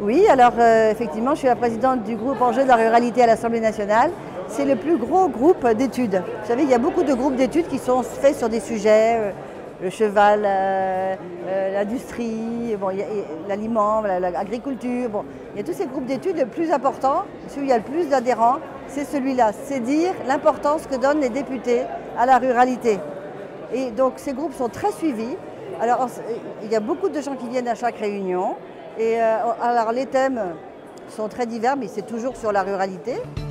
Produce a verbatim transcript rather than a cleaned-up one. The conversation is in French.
Oui, alors euh, effectivement, je suis la présidente du groupe Enjeux de la ruralité à l'Assemblée nationale. C'est le plus gros groupe d'études. Vous savez, il y a beaucoup de groupes d'études qui sont faits sur des sujets, euh, le cheval, euh, euh, l'industrie, bon, l'aliment, l'agriculture. Bon, il y a tous ces groupes d'études. Le plus important, celui où il y a le plus d'adhérents, c'est celui-là. C'est dire l'importance que donnent les députés à la ruralité. Et donc ces groupes sont très suivis. Alors il y a beaucoup de gens qui viennent à chaque réunion. Et euh, alors les thèmes sont très divers, mais c'est toujours sur la ruralité.